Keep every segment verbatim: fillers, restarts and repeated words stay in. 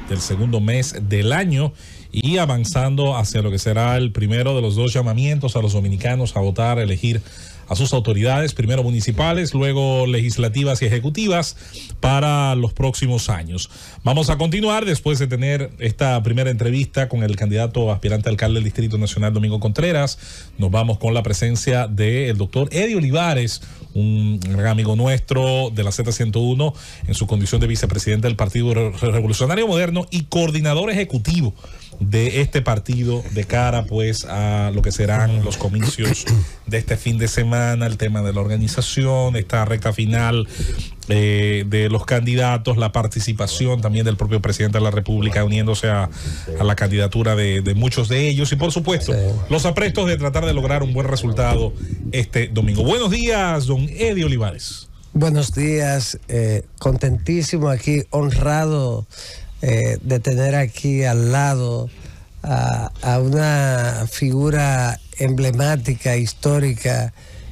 del segundo mes del año y avanzando hacia lo que será el primero de los dos llamamientos a los dominicanos a votar, a elegir a sus autoridades, primero municipales, luego legislativas y ejecutivas para los próximos años. Vamos a continuar después de tener esta primera entrevista con el candidato aspirante a alcalde del Distrito Nacional, Domingo Contreras. Nos vamos con la presencia del doctor Eddie Olivares, un gran amigo nuestro de la Z ciento uno, en su condición de vicepresidente del Partido Revolucionario Moderno y coordinador ejecutivo de este partido de cara pues a lo que serán los comicios de este fin de semana, el tema de la organización, esta recta final eh, de los candidatos, la participación también del propio presidente de la República uniéndose a, a la candidatura de, de muchos de ellos y por supuesto sí. los aprestos de tratar de lograr un buen resultado este domingo. Buenos días, don Eddie Olivares. Buenos días, eh, contentísimo aquí, honrado Eh, de tener aquí al lado a, a una figura emblemática, histórica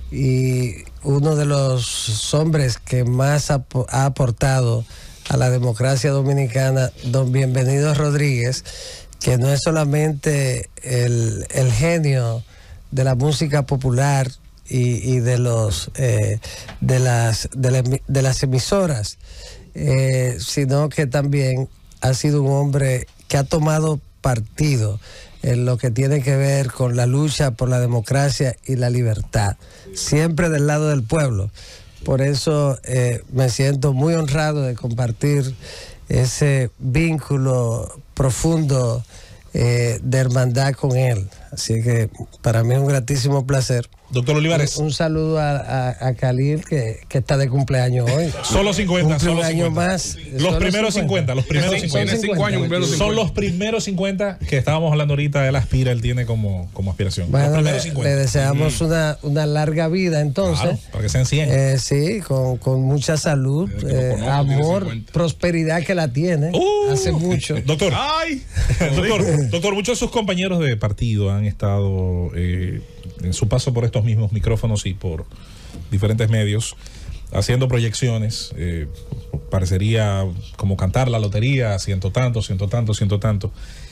y uno de los hombres que más ha, ha aportado a la democracia dominicana, don Bienvenido Rodríguez, que no es solamente el, el genio de la música popular y, y de los eh, de las de, la, de las emisoras, eh, sino que también ha sido un hombre que ha tomado partido en lo que tiene que ver con la lucha por la democracia y la libertad, siempre del lado del pueblo. Por eso eh, me siento muy honrado de compartir ese vínculo profundo eh, de hermandad con él. Así que para mí es un gratísimo placer. Doctor Olivares. Un, un saludo a, a, a Khalil, que, que está de cumpleaños hoy. Solo cincuenta, Cumple solo un año cincuenta. más. Los primeros cincuenta, los primeros cincuenta. cincuenta. Son los primeros cincuenta que estábamos hablando ahorita, él aspira, él tiene como, como aspiración. Bueno, le, le deseamos mm. una, una larga vida entonces. Claro, para que sean cien. Eh, sí, con, con mucha salud, eh, conozco, amor, prosperidad que la tiene uh, hace mucho. Doctor, Ay. doctor, doctor, muchos de sus compañeros de partido han estado eh, en su paso por estos mismos micrófonos y por diferentes medios haciendo proyecciones, eh, parecería como cantar la lotería, ciento tanto, ciento tanto, ciento tanto.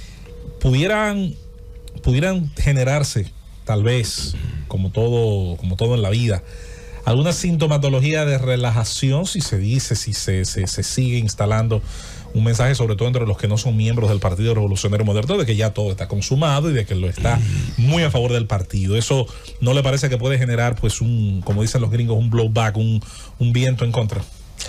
Pudieran, pudieran generarse, tal vez, como todo, como todo en la vida, alguna sintomatología de relajación, si se dice, si se, se, se sigue instalando un mensaje, sobre todo entre los que no son miembros del Partido Revolucionario Moderno, de que ya todo está consumado y de que lo está muy a favor del partido. ¿Eso no le parece que puede generar, pues, un, como dicen los gringos, un blowback, un, un viento en contra?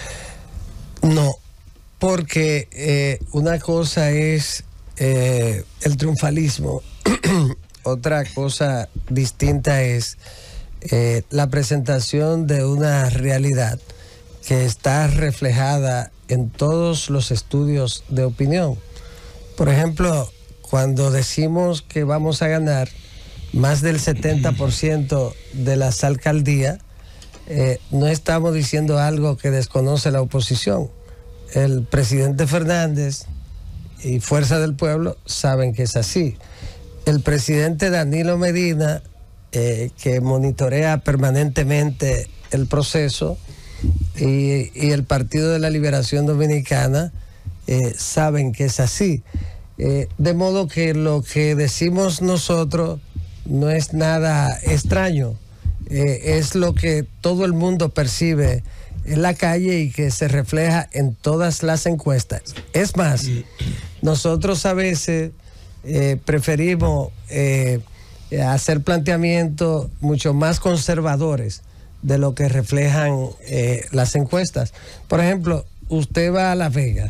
No, porque eh, una cosa es eh, el triunfalismo, otra cosa distinta es eh, la presentación de una realidad que está reflejada en todos los estudios de opinión. Por ejemplo, cuando decimos que vamos a ganar más del setenta por ciento de las alcaldías, eh, no estamos diciendo algo que desconoce la oposición. El presidente Fernández y Fuerza del Pueblo saben que es así. El presidente Danilo Medina, eh, que monitorea permanentemente el proceso, Y, y el Partido de la Liberación Dominicana eh, saben que es así. Eh, de modo que lo que decimos nosotros no es nada extraño, eh, es lo que todo el mundo percibe en la calle y que se refleja en todas las encuestas. Es más, nosotros a veces eh, preferimos eh, hacer planteamientos mucho más conservadores de lo que reflejan eh, las encuestas. Por ejemplo, usted va a Las Vegas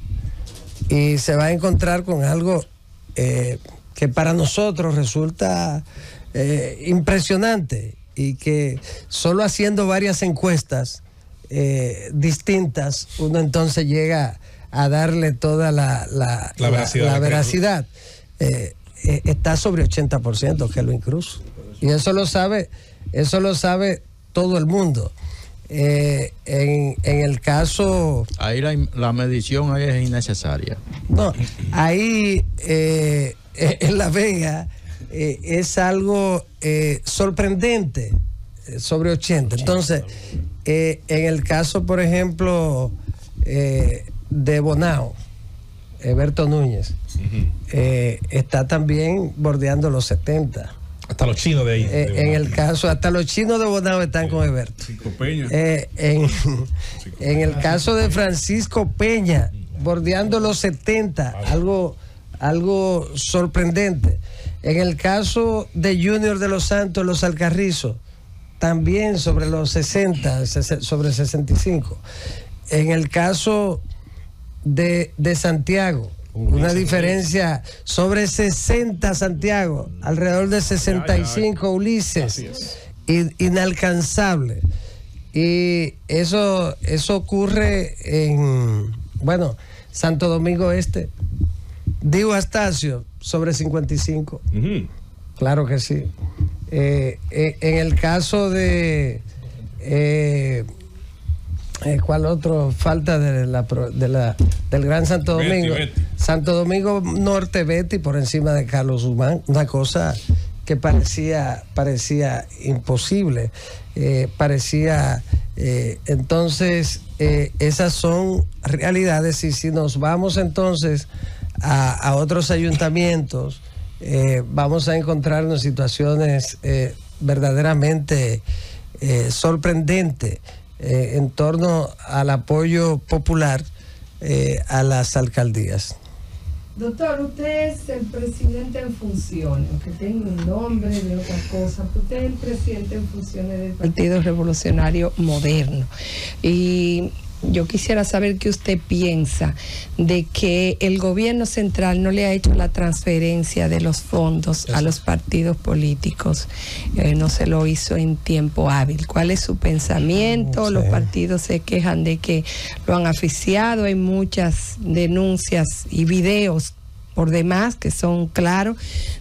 y se va a encontrar con algo eh, que para nosotros resulta eh, impresionante y que solo haciendo varias encuestas eh, distintas, uno entonces llega a darle toda la, la, la veracidad. La, la veracidad. Eh, eh, está sobre ochenta por ciento, Kelvin Cruz. Y eso lo sabe, eso lo sabe todo el mundo. Eh, en, en el caso... Ahí la, la medición ahí es innecesaria. No, ahí eh, en La Vega eh, es algo eh, sorprendente, eh, sobre ochenta. Entonces, eh, en el caso, por ejemplo, eh, de Bonao, Eberto Núñez, uh-huh. eh, está también bordeando los setenta. Hasta los chinos de ahí. Eh, de en el caso, hasta los chinos de Bonao están sí. con Eberto. Peña. Eh, en, en el caso de Francisco Peña, bordeando los setenta, algo, algo sorprendente. En el caso de Junior de los Santos, los Alcarrizos, también sobre los sesenta, sobre sesenta y cinco. En el caso de, de Santiago, una diferencia sobre sesenta Santiago, alrededor de sesenta y cinco Ulises, inalcanzable. Y eso, eso ocurre en, bueno, Santo Domingo Este. Diego Astacio, sobre cincuenta y cinco. Uh-huh. Claro que sí. Eh, eh, en el caso de... Eh, Eh, ¿Cuál otro falta de la, de la, del Gran Santo Domingo? Betty, Betty. Santo Domingo Norte, Betty, por encima de Carlos Guzmán, una cosa que parecía, parecía imposible, eh, parecía, eh, entonces, eh, esas son realidades, y si nos vamos entonces a, a otros ayuntamientos, eh, vamos a encontrarnos situaciones eh, verdaderamente eh, sorprendentes. Eh, en torno al apoyo popular eh, a las alcaldías. Doctor, usted es el presidente en funciones, aunque tenga un nombre de otra cosa, usted es el presidente en funciones del Partido Revolucionario Moderno. Y yo quisiera saber qué usted piensa de que el gobierno central no le ha hecho la transferencia de los fondos a los partidos políticos, eh, no se lo hizo en tiempo hábil. ¿Cuál es su pensamiento? Sí. Los partidos se quejan de que lo han asfixiado, hay muchas denuncias y videos por demás que son claros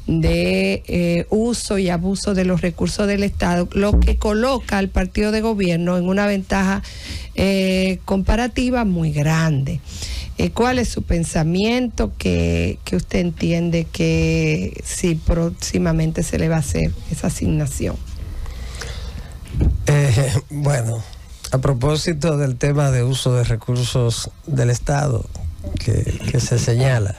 de eh, uso y abuso de los recursos del Estado, lo que coloca al partido de gobierno en una ventaja eh, comparativa muy grande. Eh, ¿Cuál es su pensamiento? que, que usted entiende que si próximamente se le va a hacer esa asignación? Eh, bueno, a propósito del tema de uso de recursos del Estado que, que se señala,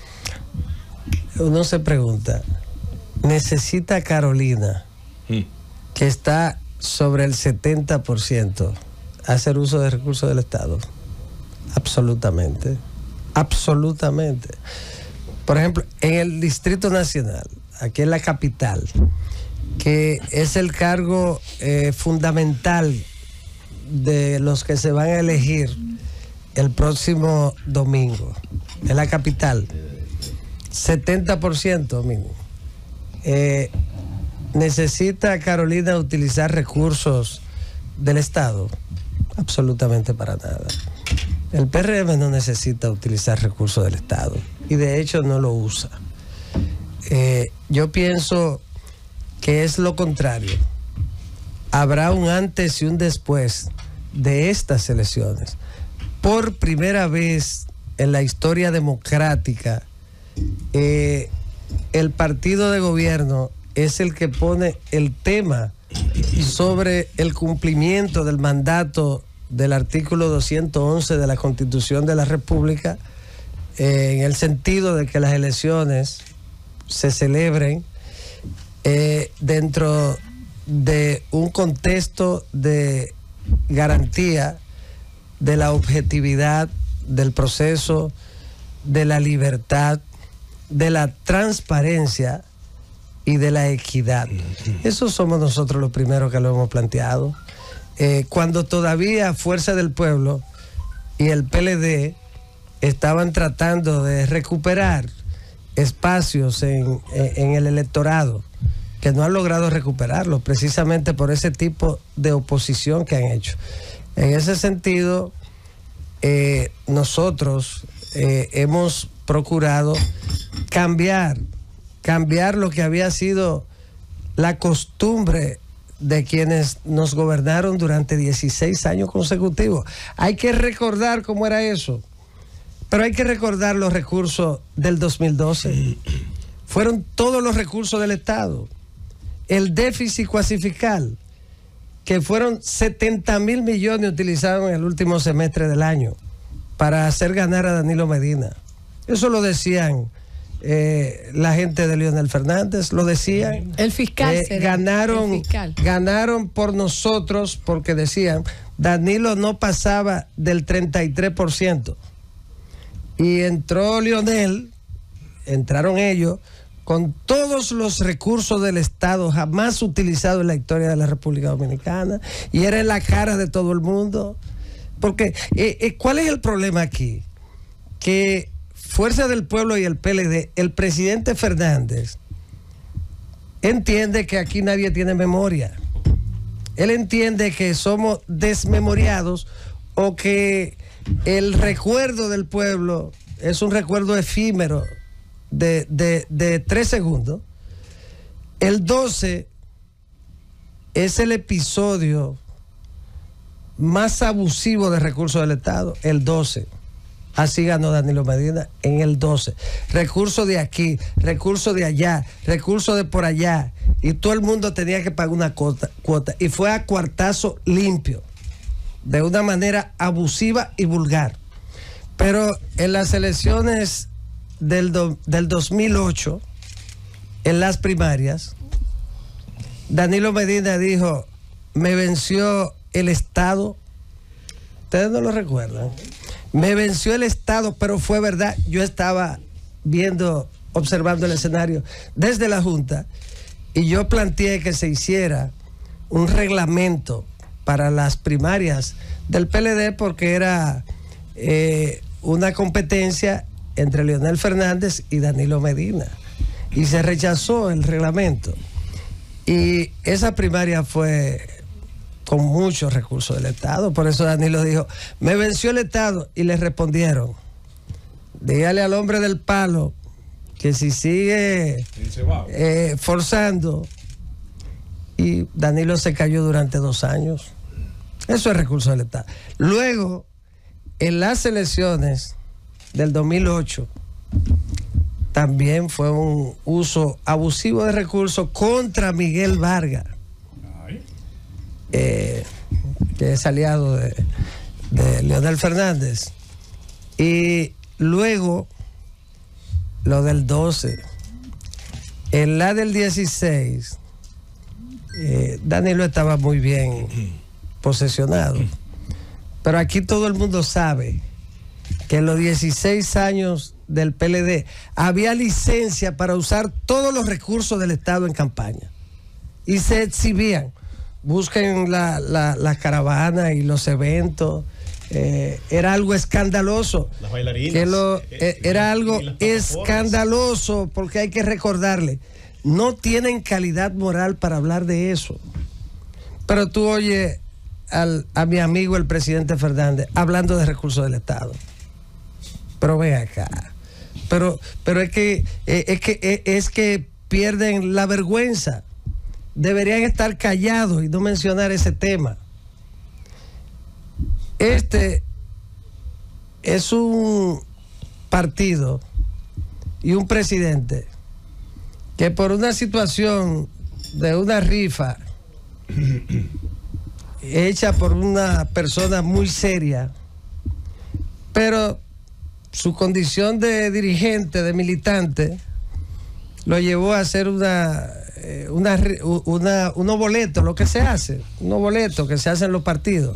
uno se pregunta, ¿necesita Carolina, mm. que está sobre el setenta por ciento, hacer uso de recursos del Estado? Absolutamente, absolutamente. Por ejemplo, en el Distrito Nacional, aquí en la capital, que es el cargo eh, fundamental de los que se van a elegir el próximo domingo, en la capital, setenta por ciento mínimo. Eh, ¿Necesita Carolina utilizar recursos del Estado? Absolutamente para nada. El P R M no necesita utilizar recursos del Estado y de hecho no lo usa. Eh, yo pienso que es lo contrario. Habrá un antes y un después de estas elecciones. Por primera vez en la historia democrática, Eh, el partido de gobierno es el que pone el tema sobre el cumplimiento del mandato del artículo doscientos once de la Constitución de la República, eh, en el sentido de que las elecciones se celebren eh, dentro de un contexto de garantía de la objetividad del proceso, de la libertad, de la transparencia y de la equidad. Eso somos nosotros los primeros que lo hemos planteado. Eh, cuando todavía Fuerza del Pueblo y el P L D estaban tratando de recuperar espacios en, en el electorado, que no han logrado recuperarlos precisamente por ese tipo de oposición que han hecho. En ese sentido, eh, nosotros eh, hemos procurado cambiar, cambiar lo que había sido la costumbre de quienes nos gobernaron durante dieciséis años consecutivos. Hay que recordar cómo era eso, pero hay que recordar los recursos del dos mil doce. Fueron todos los recursos del Estado. El déficit cuasifical, que fueron setenta mil millones utilizados en el último semestre del año para hacer ganar a Danilo Medina. Eso lo decían eh, la gente de Leonel Fernández, lo decían. El fiscal eh, será, ganaron, el fiscal. ganaron por nosotros porque decían, Danilo no pasaba del treinta y tres por ciento. Y entró Leonel, entraron ellos, con todos los recursos del Estado jamás utilizados en la historia de la República Dominicana, y era en la cara de todo el mundo. Porque, eh, eh, ¿cuál es el problema aquí? Que Fuerza del Pueblo y el P L D, el presidente Fernández entiende que aquí nadie tiene memoria. Él entiende que somos desmemoriados o que el recuerdo del pueblo es un recuerdo efímero de, de, de tres segundos. El doce es el episodio más abusivo de recursos del Estado, el doce. Así ganó Danilo Medina en el doce. Recursos de aquí, recursos de allá, recursos de por allá. Y todo el mundo tenía que pagar una cuota. cuota y fue a cuartazo limpio, de una manera abusiva y vulgar. Pero en las elecciones del, do, del dos mil ocho, en las primarias, Danilo Medina dijo, me venció el Estado. Ustedes no lo recuerdan. Me venció el Estado, pero fue verdad. Yo estaba viendo, observando el escenario desde la Junta, y yo planteé que se hiciera un reglamento para las primarias del P L D porque era eh, una competencia entre Leonel Fernández y Danilo Medina, y se rechazó el reglamento, y esa primaria fue con muchos recursos del Estado. Por eso Danilo dijo, me venció el Estado, y le respondieron, dígale al hombre del palo que si sigue eh, forzando. Y Danilo se cayó durante dos años. Eso es recurso del Estado. Luego, en las elecciones del dos mil ocho, también fue un uso abusivo de recursos contra Miguel Vargas, eh, que es aliado de, de Leonel Fernández. Y luego, lo del doce. En la del dieciséis, eh, Danilo estaba muy bien posesionado. Pero aquí todo el mundo sabe que en los dieciséis años del P L D había licencia para usar todos los recursos del Estado en campaña. Y se exhibían. Busquen la, la, las caravanas y los eventos. Eh, era algo escandaloso. Las bailarinas. Que lo, eh, era algo escandaloso, porque hay que recordarle, no tienen calidad moral para hablar de eso. Pero tú oyes al, a mi amigo el presidente Fernández hablando de recursos del Estado. Pero ven acá. Pero, pero es que, eh, es que eh, es que pierden la vergüenza. Deberían estar callados y no mencionar ese tema. Este es un partido y un presidente que por una situación de una rifa hecha por una persona muy seria, pero su condición de dirigente, de militante, lo llevó a hacer una, una, una unos boletos, lo que se hace, unos boletos que se hacen en los partidos.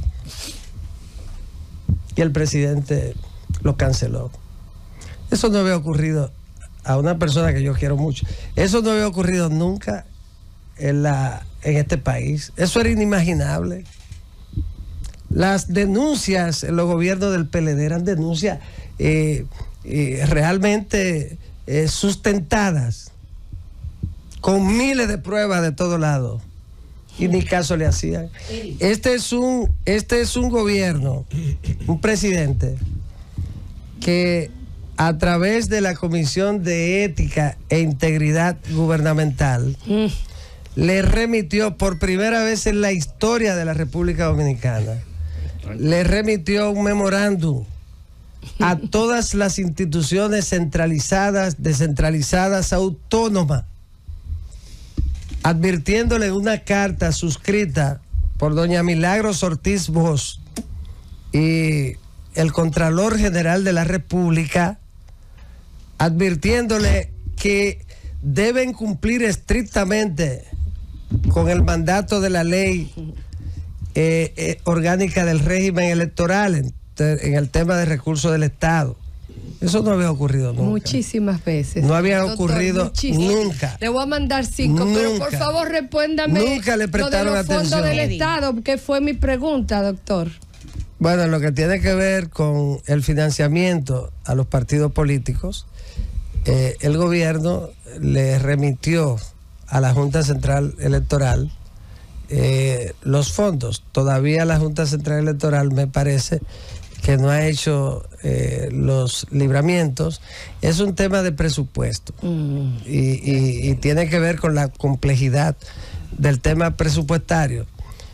Y el presidente lo canceló. Eso no había ocurrido a una persona que yo quiero mucho. Eso no había ocurrido nunca en, la, en este país. Eso era inimaginable. Las denuncias en los gobiernos del P L D eran denuncias eh, eh, realmente eh, sustentadas, con miles de pruebas de todo lado. Y ni caso le hacían. Este es un, este es un gobierno, un presidente que a través de la Comisión de Ética e Integridad Gubernamental mm. le remitió por primera vez en la historia de la República Dominicana, le remitió un memorándum a todas las instituciones centralizadas, descentralizadas, autónomas, advirtiéndole una carta suscrita por doña Milagros Ortiz Bosch y el Contralor General de la República, advirtiéndole que deben cumplir estrictamente con el mandato de la ley eh, eh, orgánica del régimen electoral en, en el tema de recursos del Estado. Eso no había ocurrido nunca. Muchísimas veces. No había Doctor, ocurrido muchísimas. nunca. Le voy a mandar cinco, Nunca. pero por favor respóndame. Nunca le prestaron lo de los fondos atención. del Estado, que fue mi pregunta, doctor. Bueno, lo que tiene que ver con el financiamiento a los partidos políticos, eh, el gobierno le remitió a la Junta Central Electoral eh, los fondos. Todavía la Junta Central Electoral me parece que no ha hecho eh, los libramientos. Es un tema de presupuesto mm. y, y, y tiene que ver con la complejidad del tema presupuestario.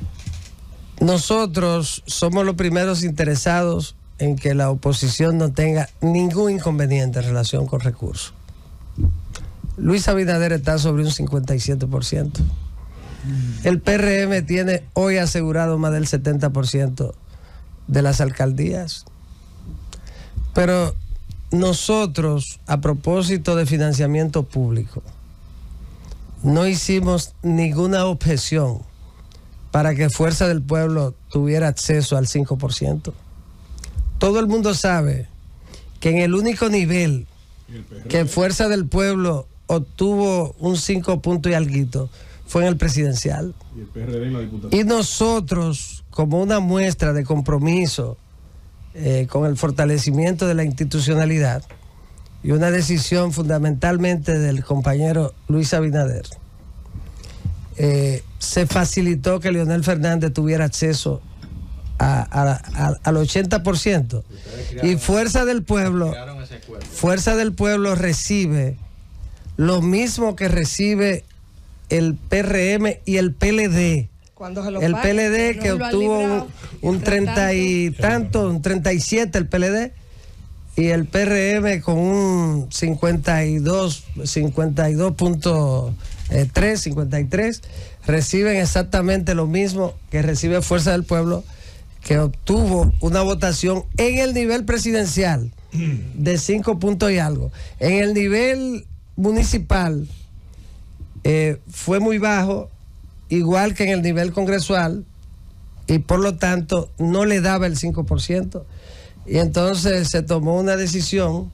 Nosotros somos los primeros interesados en que la oposición no tenga ningún inconveniente en relación con recursos. Luis Abinader está sobre un cincuenta y siete por ciento. El P R M tiene hoy asegurado más del setenta por ciento de las alcaldías. Pero nosotros, a propósito de financiamiento público, no hicimos ninguna objeción para que Fuerza del Pueblo tuviera acceso al cinco por ciento. Todo el mundo sabe que en el único nivel que Fuerza del Pueblo obtuvo un cinco punto y alguito fue en el presidencial. Y el P R D en la diputación. Y nosotros, como una muestra de compromiso eh, con el fortalecimiento de la institucionalidad y una decisión fundamentalmente del compañero Luis Abinader, eh, se facilitó que Leonel Fernández tuviera acceso a, a, a, al ochenta por ciento. Y Fuerza del Pueblo, Fuerza del Pueblo recibe lo mismo que recibe el P R M y el P L D. El P L D que obtuvo un, un treinta y tanto, un treinta y siete el P L D, y el P R M con un cincuenta y dos, cincuenta y dos punto tres, cincuenta y tres, reciben exactamente lo mismo que recibe Fuerza del Pueblo, que obtuvo una votación en el nivel presidencial de cinco puntos y algo. En el nivel municipal eh, fue muy bajo, igual que en el nivel congresual, y por lo tanto no le daba el cinco por ciento. Y entonces se tomó una decisión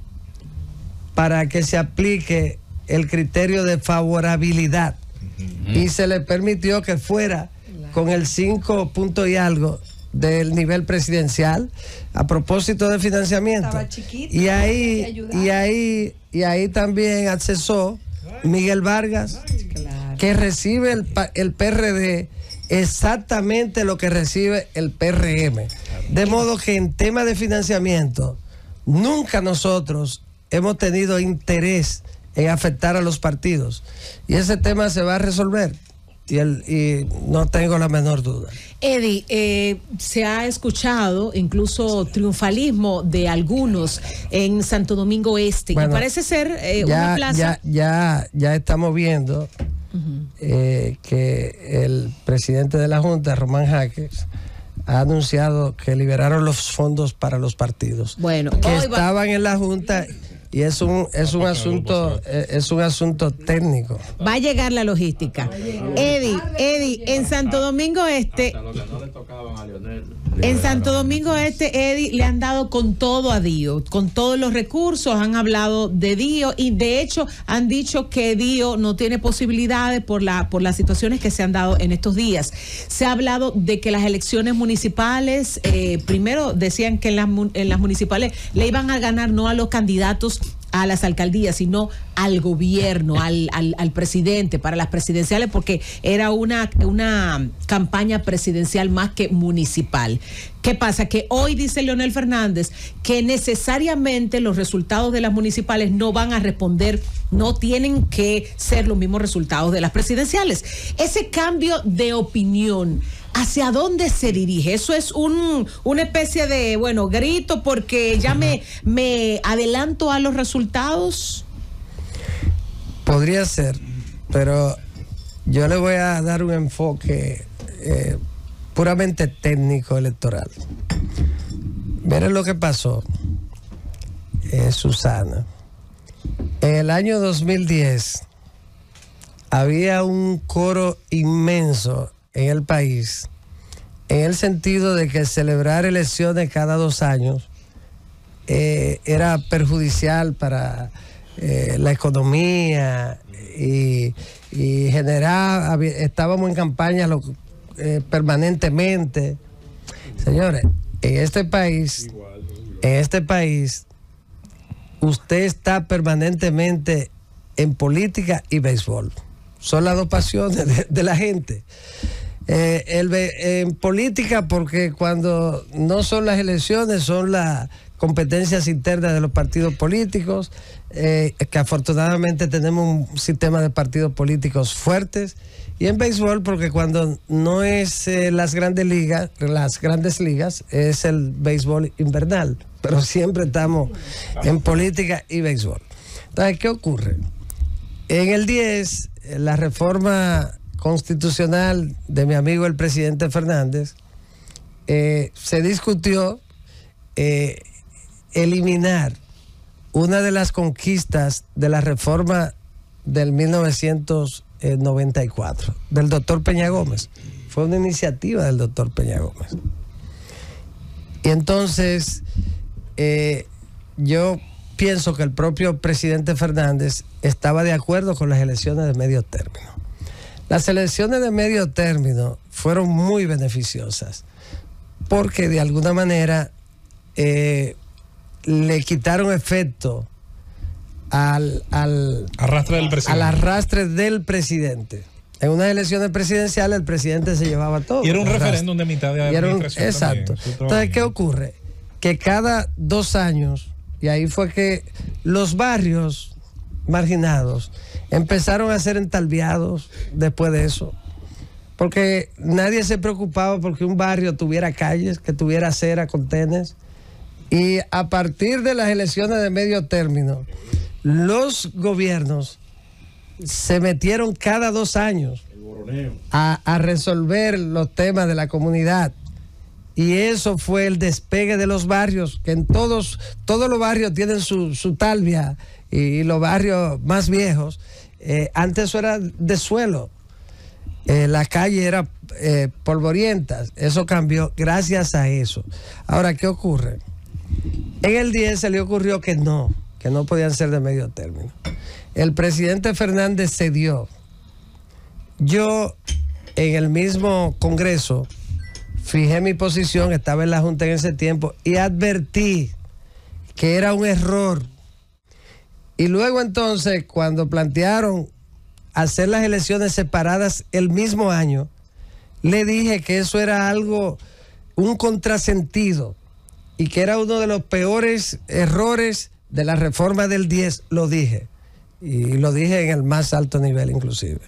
para que se aplique el criterio de favorabilidad, uh-huh. y se le permitió que fuera con el cinco punto y algo del nivel presidencial a propósito de financiamiento. Chiquito, y ahí y ahí y ahí también accesó Miguel Vargas, claro, que recibe el, el P R D exactamente lo que recibe el P R M. De modo que en tema de financiamiento nunca nosotros hemos tenido interés en afectar a los partidos, y ese tema se va a resolver. Y, el, y no tengo la menor duda. Eddie, eh, se ha escuchado incluso triunfalismo de algunos en Santo Domingo Este. Bueno, y parece ser eh, ya, una plaza. Ya, ya, ya estamos viendo uh-huh. eh, que el presidente de la Junta, Román Jaques, ha anunciado que liberaron los fondos para los partidos. Bueno, que estaban va- en la Junta. Y es un es un asunto es un asunto técnico. Va a llegar la logística. Eddie, Eddie, en Santo Domingo Este, en Santo Domingo Este, Eddie, le han dado con todo a Dio, con todos los recursos, han hablado de Dio, y de hecho han dicho que Dio no tiene posibilidades por la por las situaciones que se han dado en estos días. Se ha hablado de que las elecciones municipales, eh, primero decían que en las, en las municipales le iban a ganar no a los candidatos a las alcaldías, sino al gobierno, al, al, al presidente, para las presidenciales, porque era una, una campaña presidencial más que municipal. ¿Qué pasa? Que hoy dice Leonel Fernández que necesariamente los resultados de las municipales no van a responder, no tienen que ser los mismos resultados de las presidenciales. Ese cambio de opinión, ¿hacia dónde se dirige? Eso es un, una especie de, bueno, grito porque ya me, me adelanto a los resultados. Podría ser, pero yo le voy a dar un enfoque eh, puramente técnico electoral. Miren lo que pasó, eh, Susana. En el año dos mil diez había un coro inmenso en el país, en el sentido de que celebrar elecciones cada dos años eh, era perjudicial para eh, la economía y, y generar, estábamos en campaña lo, eh, permanentemente. Señores, en este país, en este país, usted está permanentemente en política y béisbol. Son las dos pasiones de, de la gente. Eh, el, en política, porque cuando no son las elecciones, son las competencias internas de los partidos políticos, eh, que afortunadamente tenemos un sistema de partidos políticos fuertes. Y en béisbol, porque cuando no es eh, las grandes ligas, las grandes ligas, es el béisbol invernal. Pero siempre estamos en política y béisbol. Entonces, ¿qué ocurre? En el diez, la reforma constitucional de mi amigo el presidente Fernández, eh, se discutió eh, eliminar una de las conquistas de la reforma del mil novecientos noventa y cuatro, del doctor Peña Gómez. Fue una iniciativa del doctor Peña Gómez. Y entonces, eh, yo pienso que el propio presidente Fernández estaba de acuerdo con las elecciones de medio término. Las elecciones de medio término fueron muy beneficiosas porque de alguna manera eh, le quitaron efecto al, al, arrastre del presidente. al arrastre del presidente. En unas elecciones presidenciales el presidente se llevaba todo. Y era un referéndum de mitad de administración. Un, exacto. Entonces, ¿qué ocurre? Que cada dos años, y ahí fue que los barrios marginados empezaron a ser entalviados después de eso, porque nadie se preocupaba porque un barrio tuviera calles, que tuviera acera con tenes, y a partir de las elecciones de medio término, los gobiernos se metieron cada dos años a, a resolver los temas de la comunidad. Y eso fue el despegue de los barrios, que en todos, todos los barrios tienen su, su talvia, y, y los barrios más viejos, eh, antes eso era de suelo, eh, la calle era eh, polvorienta, eso cambió gracias a eso. Ahora, ¿qué ocurre? En el diez se le ocurrió que no, que no podían ser de medio término. El presidente Fernández cedió. Yo, en el mismo Congreso, fijé mi posición, estaba en la Junta en ese tiempo y advertí que era un error. Y luego entonces, cuando plantearon hacer las elecciones separadas el mismo año, le dije que eso era algo, un contrasentido, y que era uno de los peores errores de la reforma del diez, lo dije. Y lo dije en el más alto nivel inclusive.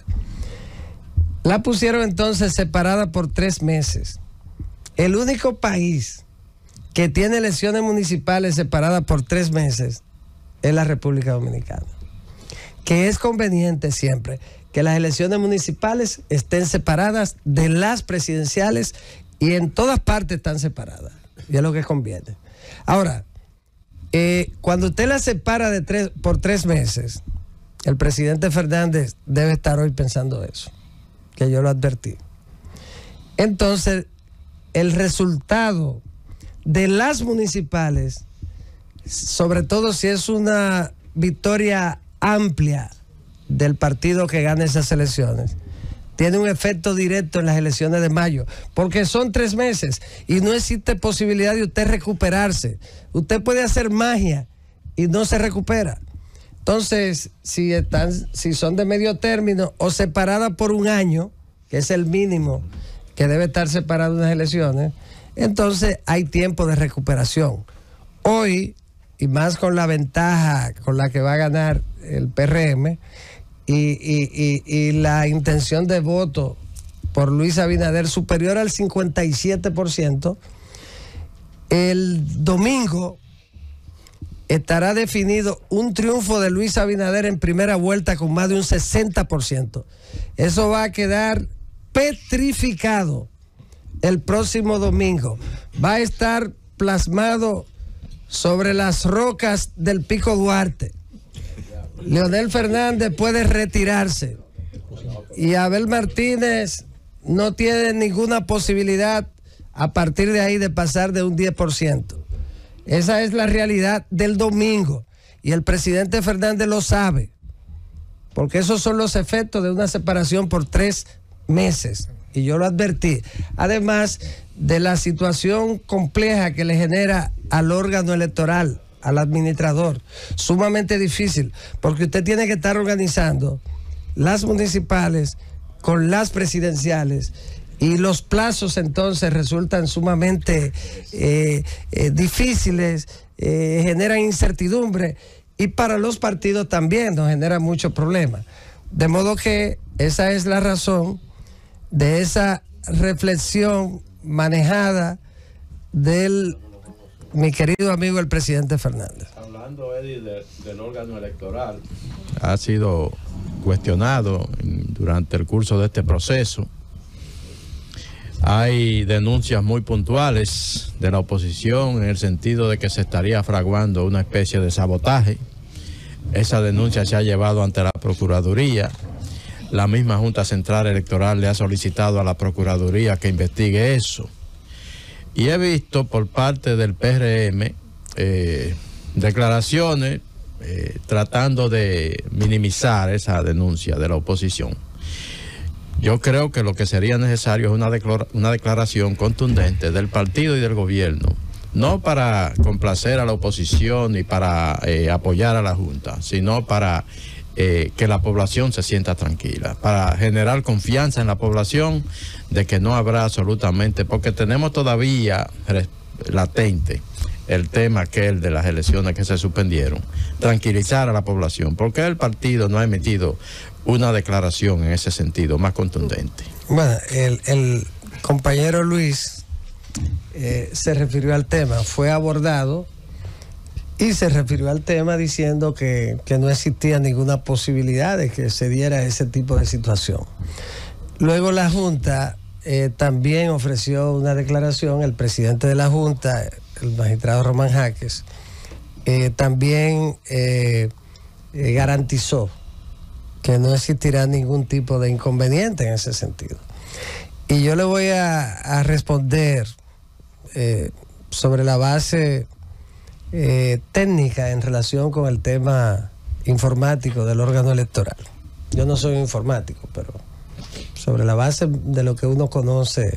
La pusieron entonces separada por tres meses. El único país que tiene elecciones municipales separadas por tres meses es la República Dominicana. Que es conveniente siempre que las elecciones municipales estén separadas de las presidenciales, y en todas partes están separadas. Y es lo que conviene. Ahora, eh, cuando usted la separa de tres, por tres meses, el presidente Fernández debe estar hoy pensando eso, que yo lo advertí. Entonces, el resultado de las municipales, sobre todo si es una victoria amplia del partido que gane esas elecciones, tiene un efecto directo en las elecciones de mayo, porque son tres meses y no existe posibilidad de usted recuperarse. Usted puede hacer magia y no se recupera. Entonces, si están, si son de medio término o separadas por un año, que es el mínimo que debe estar separado en las elecciones, entonces hay tiempo de recuperación. Hoy, y más con la ventaja con la que va a ganar el P R M, y, y, y, y la intención de voto por Luis Abinader superior al cincuenta y siete por ciento, el domingo estará definido un triunfo de Luis Abinader en primera vuelta con más de un sesenta por ciento. Eso va a quedar petrificado el próximo domingo. Va a estar plasmado sobre las rocas del Pico Duarte. Leonel Fernández puede retirarse y Abel Martínez no tiene ninguna posibilidad a partir de ahí de pasar de un diez por ciento. Esa es la realidad del domingo y el presidente Fernández lo sabe, porque esos son los efectos de una separación por tres meses y yo lo advertí, además de la situación compleja que le genera al órgano electoral, al administrador, sumamente difícil, porque usted tiene que estar organizando las municipales con las presidenciales y los plazos entonces resultan sumamente eh, eh, difíciles, eh, generan incertidumbre y para los partidos también nos genera muchos problemas. De modo que esa es la razón de esa reflexión manejada del mi querido amigo el presidente Fernández. Hablando, Eddie, de, del órgano electoral, ha sido cuestionado durante el curso de este proceso. Hay denuncias muy puntuales de la oposición en el sentido de que se estaría fraguando una especie de sabotaje. Esa denuncia se ha llevado ante la Procuraduría. La misma Junta Central Electoral le ha solicitado a la Procuraduría que investigue eso. Y he visto por parte del P R M eh, declaraciones eh, tratando de minimizar esa denuncia de la oposición. Yo creo que lo que sería necesario es una, declara una declaración contundente del partido y del gobierno, no para complacer a la oposición y para eh, apoyar a la Junta, sino para eh, que la población se sienta tranquila, para generar confianza en la población de que no habrá absolutamente, porque tenemos todavía latente el tema aquel de las elecciones que se suspendieron, tranquilizar a la población, porque el partido no ha emitido una declaración en ese sentido más contundente. Bueno, el, el compañero Luis eh, se refirió al tema, fue abordado y se refirió al tema diciendo que, que no existía ninguna posibilidad de que se diera ese tipo de situación. Luego la Junta eh, también ofreció una declaración, el presidente de la Junta, el magistrado Román Jaques, eh, también eh, eh, garantizó que no existirá ningún tipo de inconveniente en ese sentido. Y yo le voy a, a responder eh, sobre la base eh, técnica en relación con el tema informático del órgano electoral. Yo no soy informático, pero sobre la base de lo que uno conoce.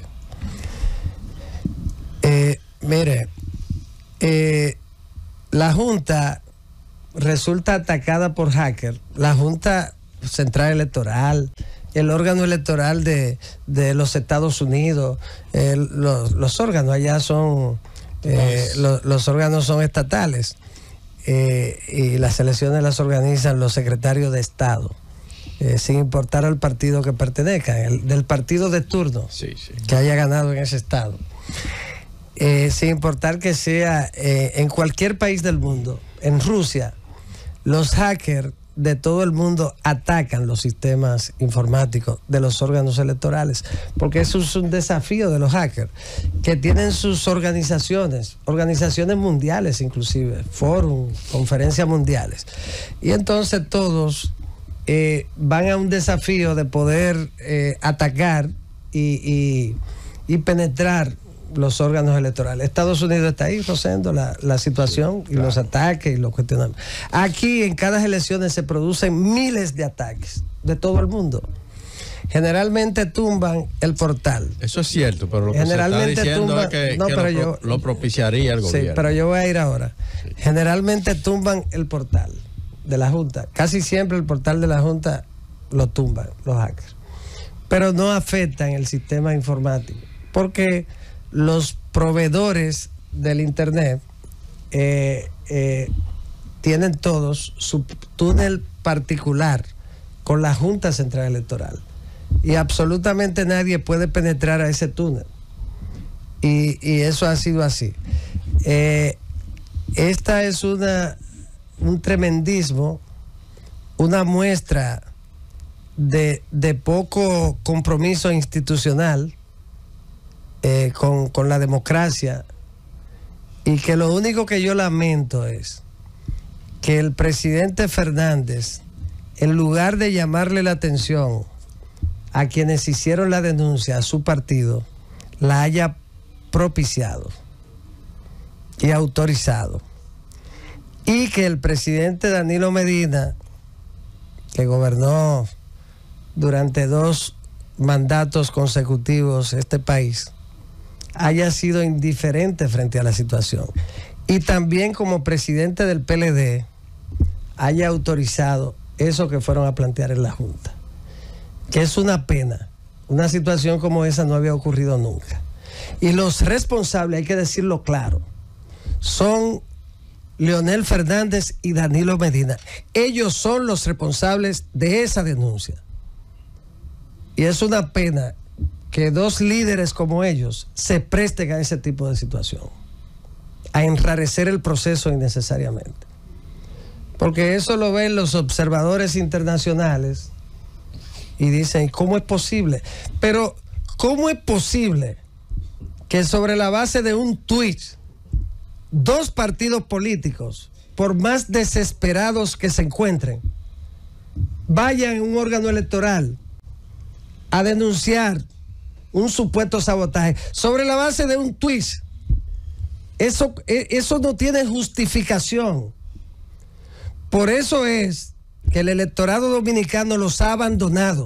Eh, mire, eh, la Junta resulta atacada por hackers. La Junta Central Electoral, el órgano electoral de, de los Estados Unidos, eh, los, los órganos allá son, eh, los, los órganos son estatales eh, y las elecciones las organizan los secretarios de Estado, eh, sin importar al partido que pertenezcan, el, del partido de turno sí, sí. que haya ganado en ese estado, eh, sin importar que sea eh, en cualquier país del mundo. En Rusia, los hackers de todo el mundo atacan los sistemas informáticos de los órganos electorales, porque eso es un desafío de los hackers, que tienen sus organizaciones, organizaciones mundiales inclusive, foros, conferencias mundiales, y entonces todos eh, van a un desafío de poder eh, atacar y, y, y penetrar los órganos electorales. Estados Unidos está ahí, Rosendo, la, la situación sí, claro. Y los ataques y los cuestionamientos. Aquí en cada elección se producen miles de ataques de todo el mundo. Generalmente tumban el portal. Eso es cierto, pero lo que Generalmente se está diciendo tumban, es que, no, que pero lo, yo, lo propiciaría el gobierno. Sí, pero yo voy a ir ahora. Sí. Generalmente tumban el portal de la Junta. Casi siempre el portal de la Junta lo tumban los hackers. Pero no afectan el sistema informático, porque los proveedores del Internet eh, eh, tienen todos su túnel particular con la Junta Central Electoral y absolutamente nadie puede penetrar a ese túnel y, y eso ha sido así. Eh, esta es una un tremendismo, una muestra de, de poco compromiso institucional Eh, con, con la democracia, y que lo único que yo lamento es que el presidente Fernández, en lugar de llamarle la atención a quienes hicieron la denuncia a su partido, la haya propiciado y autorizado. Y que el presidente Danilo Medina, que gobernó durante dos mandatos consecutivos este país, haya sido indiferente frente a la situación. Y también como presidente del P L D haya autorizado eso que fueron a plantear en la Junta. Que es una pena. Una situación como esa no había ocurrido nunca. Y los responsables, hay que decirlo claro, son Leonel Fernández y Danilo Medina. Ellos son los responsables de esa denuncia. Y es una pena que dos líderes como ellos se presten a ese tipo de situación, a enrarecer el proceso innecesariamente. Porque eso lo ven los observadores internacionales y dicen, ¿cómo es posible? Pero, ¿cómo es posible que sobre la base de un tuit, dos partidos políticos, por más desesperados que se encuentren, vayan a un órgano electoral a denunciar un supuesto sabotaje sobre la base de un tuit? Eso, eso no tiene justificación. Por eso es que el electorado dominicano los ha abandonado,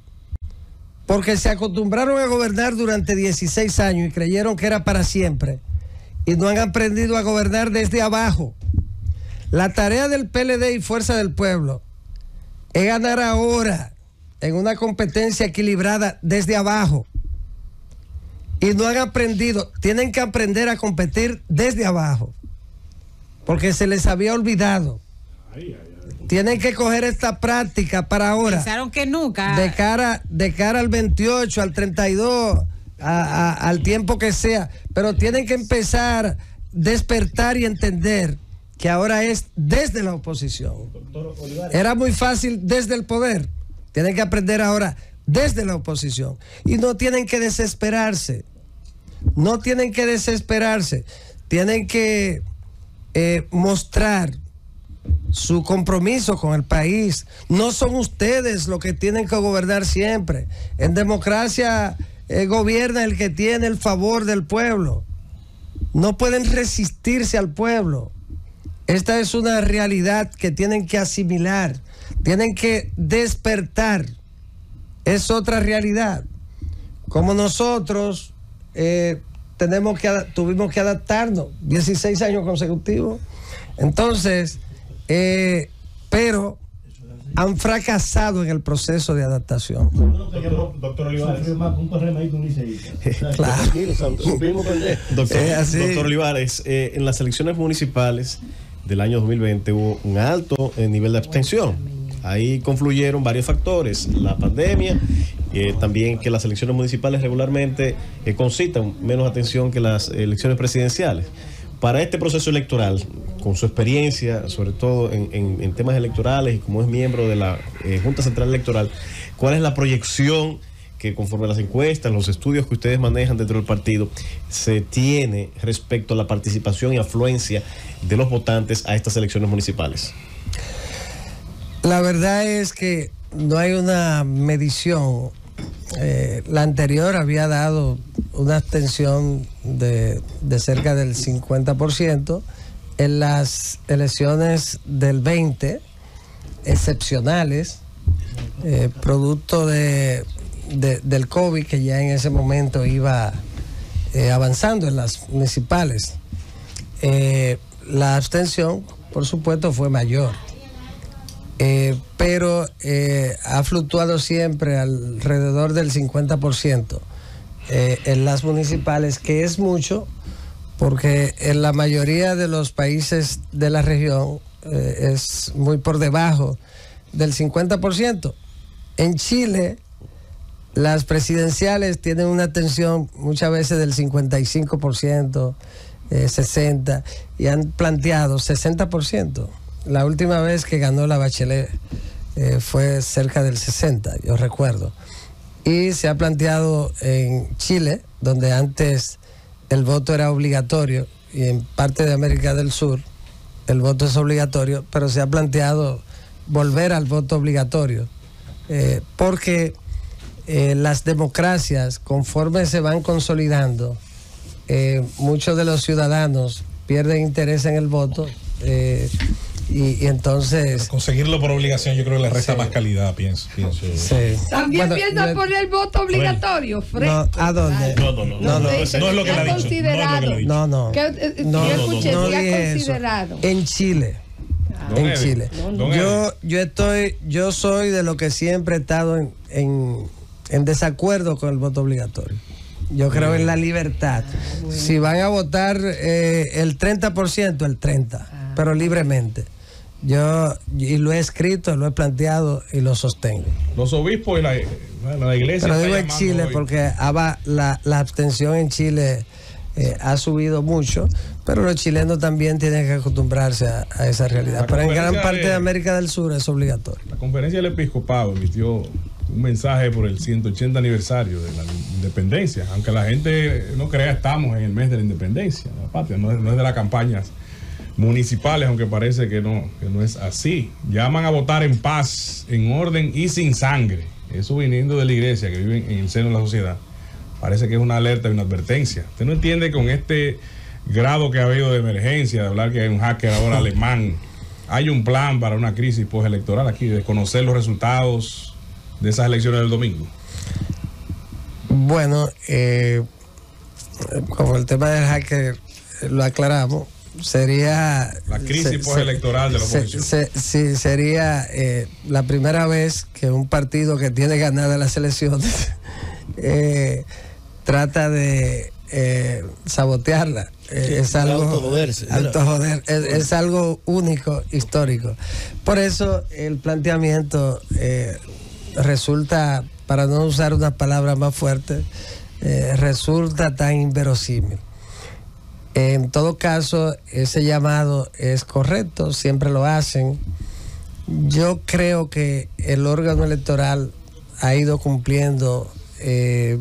porque se acostumbraron a gobernar durante dieciséis años y creyeron que era para siempre, y no han aprendido a gobernar desde abajo. La tarea del P L D y Fuerza del Pueblo es ganar ahora en una competencia equilibrada desde abajo. Y no han aprendido, tienen que aprender a competir desde abajo, porque se les había olvidado. Tienen que coger esta práctica para ahora. Pensaron que nunca. De cara, de cara al veintiocho, al treinta y dos, a, a, al tiempo que sea. Pero tienen que empezar a despertar y entender que ahora es desde la oposición. Era muy fácil desde el poder. Tienen que aprender ahora desde la oposición. Y no tienen que desesperarse. No tienen que desesperarse. Tienen que eh, mostrar su compromiso con el país. No son ustedes los que tienen que gobernar siempre. En democracia eh, gobierna el que tiene el favor del pueblo. No pueden resistirse al pueblo. Esta es una realidad que tienen que asimilar. Tienen que despertar. Es otra realidad. Como nosotros eh, tenemos que, tuvimos que adaptarnos dieciséis años consecutivos. Entonces, eh, pero han fracasado en el proceso de adaptación. Doctor, doctor Olivares. Claro. Doctor, es así. doctor Olivares, eh, en las elecciones municipales del año dos mil veinte hubo un alto eh, nivel de abstención. Ahí confluyeron varios factores, la pandemia, eh, también que las elecciones municipales regularmente eh, concitan menos atención que las elecciones presidenciales. Para este proceso electoral, con su experiencia, sobre todo en, en, en temas electorales y como es miembro de la eh, Junta Central Electoral, ¿cuál es la proyección que conforme a las encuestas, los estudios que ustedes manejan dentro del partido, se tiene respecto a la participación y afluencia de los votantes a estas elecciones municipales? La verdad es que no hay una medición. Eh, la anterior había dado una abstención de, de cerca del cincuenta por ciento. En las elecciones del veinte, excepcionales, eh, producto de, de, del COVID, que ya en ese momento iba eh, avanzando en las municipales, eh, la abstención, por supuesto, fue mayor. Eh, pero eh, ha fluctuado siempre alrededor del cincuenta por ciento eh, en las municipales, que es mucho, porque en la mayoría de los países de la región eh, es muy por debajo del cincuenta por ciento. En Chile, las presidenciales tienen una tensión muchas veces del cincuenta y cinco por ciento, eh, sesenta por ciento, y han planteado sesenta por ciento. La última vez que ganó la Bachelet eh, fue cerca del sesenta, yo recuerdo. Y se ha planteado en Chile, donde antes el voto era obligatorio, y en parte de América del Sur, el voto es obligatorio, pero se ha planteado volver al voto obligatorio, eh, porque eh, las democracias, conforme se van consolidando, eh, muchos de los ciudadanos pierden interés en el voto, eh, y, y entonces... Pero conseguirlo por obligación yo creo que le resta sí. más calidad, pienso. pienso. Sí. También Bueno, piensa yo- por el voto obligatorio, Fred. No, ¿a dónde? No, no, no. No, no. No, eso no es lo que le ha dicho. No es lo que le ha dicho. No, no. Que, eh, No, yo no, escuché, no se ha dije eso. considerado. En Chile. Don En Eddie, Chile. don Yo, Eddie. yo estoy, yo soy de lo que siempre he estado en, en, en desacuerdo con el voto obligatorio. Yo creo en la libertad. Si van a votar eh, el treinta por ciento, el treinta por ciento, pero libremente. Yo, y lo he escrito, lo he planteado y lo sostengo. Los obispos y la, bueno, la iglesia. Pero está digo en llamando Chile hoy. porque aba- la, la abstención en Chile eh, ha subido mucho, pero los chilenos también tienen que acostumbrarse a, a esa realidad. La Pero en gran conferencia parte de de- América del Sur es obligatorio. La conferencia del episcopado emitió un mensaje por el ciento ochenta aniversario de la independencia. Aunque la gente no crea, estamos en el mes de la independencia, la patria, no es, no es de las campañas municipales, aunque parece que no, que no es así. Llaman a votar en paz, en orden y sin sangre. Eso viniendo de la iglesia, que vive en el seno de la sociedad. Parece que es una alerta y una advertencia. ¿Usted no entiende con este grado que ha habido de emergencia, de hablar que hay un hacker ahora alemán, hay un plan para una crisis postelectoral aquí, de conocer los resultados de esas elecciones del domingo? Bueno, eh, como el tema del hacker eh, lo aclaramos, sería... La crisis se- postelectoral de la se- oposición. se- Sí, sería eh, la primera vez que un partido que tiene ganadas las elecciones eh, trata de eh, sabotearla. Eh, es algo autojoderse. autojoder, es, es algo único, histórico. Por eso el planteamiento eh, resulta, para no usar una palabra más fuerte, eh, resulta tan inverosímil. En todo caso, ese llamado es correcto, siempre lo hacen. Yo creo que el órgano electoral ha ido cumpliendo eh,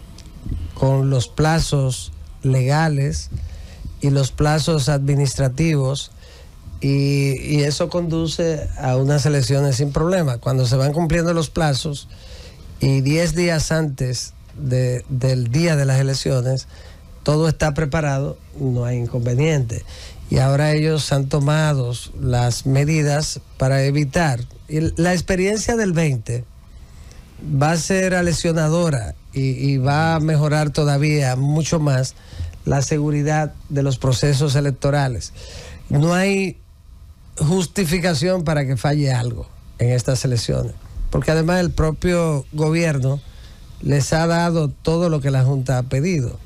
con los plazos legales y los plazos administrativos, y, y eso conduce a unas elecciones sin problema. Cuando se van cumpliendo los plazos y diez días antes de, del día de las elecciones, todo está preparado, no hay inconveniente. Y ahora ellos han tomado las medidas para evitar. Y la experiencia del veinte va a ser aleccionadora y, y va a mejorar todavía mucho más la seguridad de los procesos electorales. No hay justificación para que falle algo en estas elecciones, porque además el propio gobierno les ha dado todo lo que la Junta ha pedido.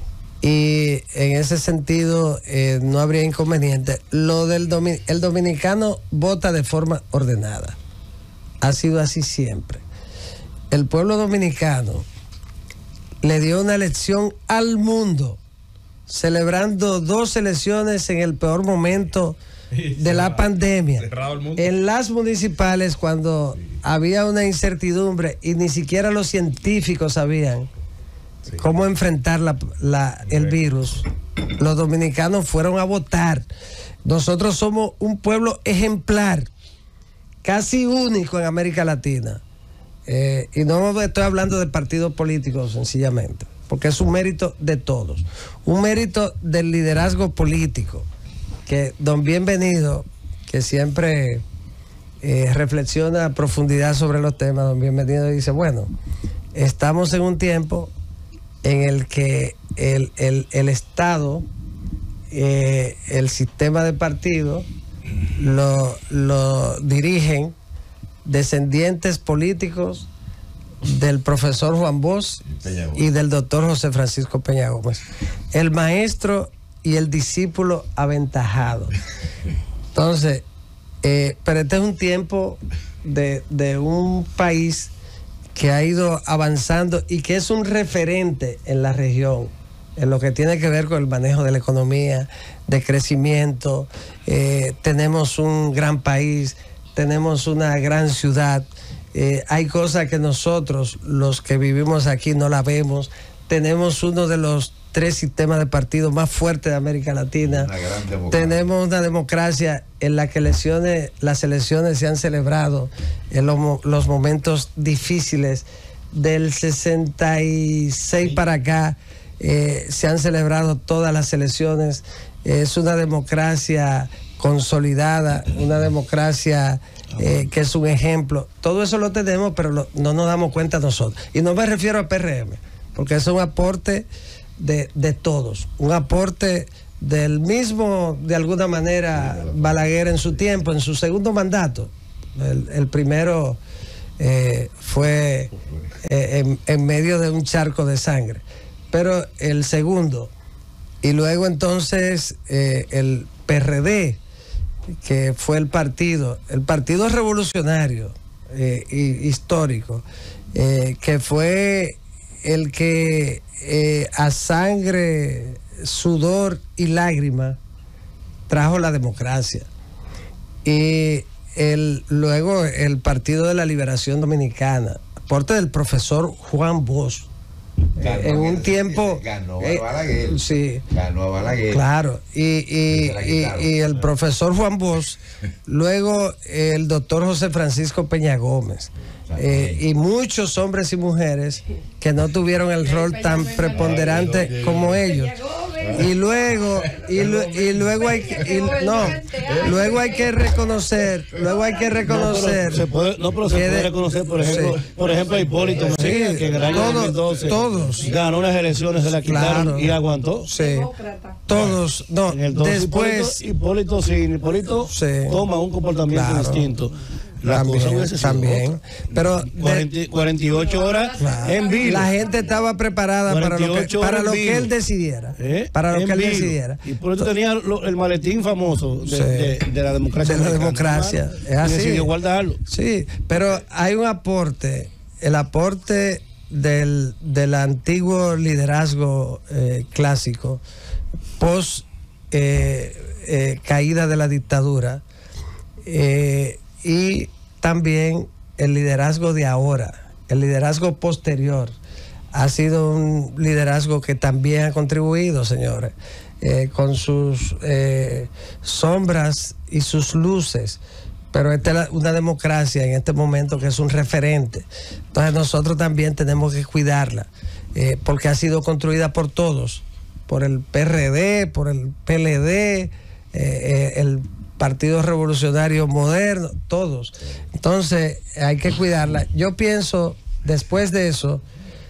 Y en ese sentido eh, no habría inconveniente. Lo del domi- el dominicano vota de forma ordenada. Ha sido así siempre. El pueblo dominicano le dio una lección al mundo, celebrando dos elecciones en el peor momento de la pandemia. Cerrado el mundo. En las municipales, cuando había una incertidumbre y ni siquiera los científicos sabían Sí. cómo enfrentar la, la- el virus, los dominicanos fueron a votar. Nosotros somos un pueblo ejemplar, casi único en América Latina. Eh, y no estoy hablando de partidos políticos sencillamente, porque es un mérito de todos. Un mérito del liderazgo político, que don Bienvenido, que siempre eh, reflexiona a profundidad sobre los temas, don Bienvenido dice, bueno, estamos en un tiempo en el que el, el, el Estado, eh, el sistema de partido, lo, lo dirigen descendientes políticos del profesor Juan Bosch y del doctor José Francisco Peña Gómez. El maestro y el discípulo aventajado. Entonces, eh, pero este es un tiempo de, de un país que ha ido avanzando y que es un referente en la región, en lo que tiene que ver con el manejo de la economía, de crecimiento. Eh, tenemos un gran país, tenemos una gran ciudad. Eh, hay cosas que nosotros, los que vivimos aquí, no la vemos. tenemos uno de los tres sistemas de partido más fuertes de América Latina. Tenemos una democracia en la que elecciones, las elecciones se han celebrado en los, los momentos difíciles. Del sesenta y seis para acá eh, se han celebrado todas las elecciones. Es una democracia consolidada, una democracia eh, que es un ejemplo. Todo eso lo tenemos, pero lo, no nos damos cuenta nosotros. Y no me refiero a P R M, porque es un aporte de, de todos, un aporte del mismo, de alguna manera, Balaguer en su tiempo, en su segundo mandato. El, el primero eh, fue eh, en, en medio de un charco de sangre, pero el segundo, y luego entonces eh, el P R D, que fue el partido, el partido revolucionario eh, y, histórico, eh, que fue el que eh, a sangre, sudor y lágrima trajo la democracia. Y el, luego el Partido de la Liberación Dominicana, aporte del profesor Juan Bosch. Ganó, en un tiempo ganó a Balaguer, eh, sí, ganó a Balaguer, claro, y, y, y, y el profesor Juan Bosch, luego el doctor José Francisco Peña Gómez, eh, y muchos hombres y mujeres que no tuvieron el rol tan preponderante como ellos. Y luego y, lu y luego hay que, y, no luego hay que reconocer luego hay que reconocer no, pero se puede, no, pero se puede de, reconocer por ejemplo sí. por ejemplo a Hipólito sí, Mejía, que en el año todo, dos mil doce todos ganó unas elecciones, se la quitaron, claro, y aguantó, sí. Todos no, en el dos, después Hipólito, Hipólito sí Hipólito sí. toma un comportamiento, claro, distinto. La también, también. Pero cuarenta, cuarenta y ocho horas, claro, en vivo. La gente estaba preparada para lo que, para lo que él decidiera. ¿Eh? Para lo en que él vivo. decidiera. Y por eso tenía lo, el maletín famoso de, sí. de, de la democracia. De la democracia. Es así. Y decidió guardarlo. Sí, pero hay un aporte, el aporte del, del antiguo liderazgo eh, clásico, post eh, eh, caída de la dictadura. Eh, y también el liderazgo de ahora, el liderazgo posterior, ha sido un liderazgo que también ha contribuido, señores, eh, con sus eh, sombras y sus luces, pero esta es una democracia en este momento que es un referente. Entonces nosotros también tenemos que cuidarla, eh, porque ha sido construida por todos, por el P R D, por el P L D, eh, eh, el Partido Revolucionario Moderno, todos. Entonces hay que cuidarla. Yo pienso, después de eso,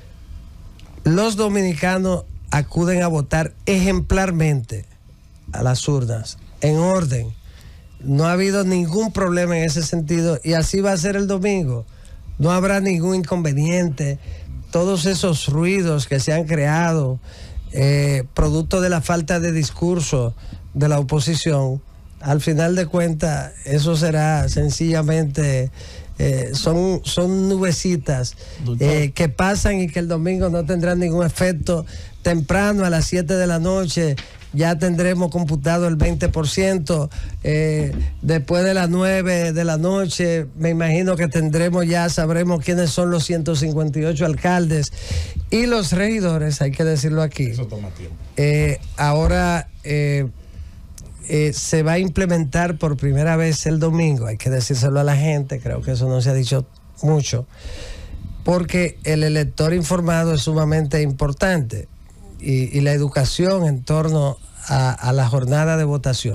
los dominicanos acuden a votar ejemplarmente a las urnas, en orden. No ha habido ningún problema en ese sentido y así va a ser el domingo. No habrá ningún inconveniente. Todos esos ruidos que se han creado, eh, producto de la falta de discurso de la oposición, al final de cuentas, eso será sencillamente, eh, son, son nubecitas eh, que pasan y que el domingo no tendrán ningún efecto. Temprano, a las siete de la noche, ya tendremos computado el veinte por ciento. Eh, después de las nueve de la noche, me imagino que tendremos ya, sabremos quiénes son los ciento cincuenta y ocho alcaldes y los regidores, hay que decirlo aquí. Eso toma tiempo. Eh, ahora... Eh, Eh, se va a implementar por primera vez el domingo, hay que decírselo a la gente, creo que eso no se ha dicho mucho, porque el elector informado es sumamente importante y, y la educación en torno a, a la jornada de votación.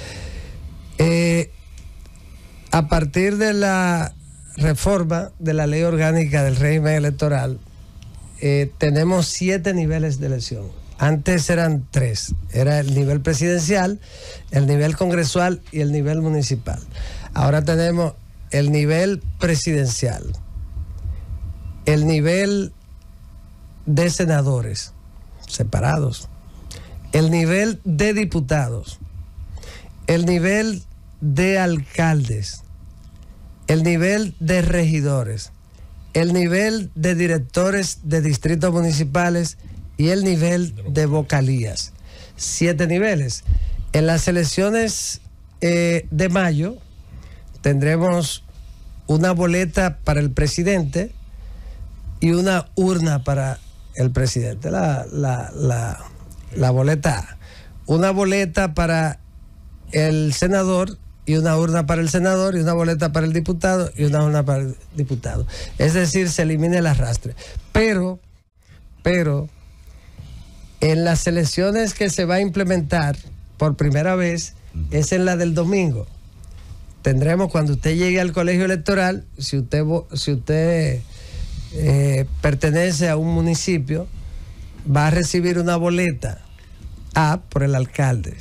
Eh, a partir de la reforma de la ley orgánica del régimen electoral, eh, tenemos siete niveles de elección. Antes eran tres, era el nivel presidencial, el nivel congresual y el nivel municipal. Ahora tenemos el nivel presidencial, el nivel de senadores separados, el nivel de diputados, el nivel de alcaldes, el nivel de regidores, el nivel de directores de distritos municipales y el nivel de vocalías. Siete niveles. En las elecciones eh, de mayo tendremos una boleta para el presidente y una urna para el presidente. La, la, la, la boleta A. Una boleta para el senador y una urna para el senador y una boleta para el diputado y una urna para el diputado. Es decir, se elimina el arrastre. Pero, pero, en las elecciones que se va a implementar por primera vez es en la del domingo. Tendremos, cuando usted llegue al colegio electoral, si usted, si usted eh, pertenece a un municipio, va a recibir una boleta A por el alcalde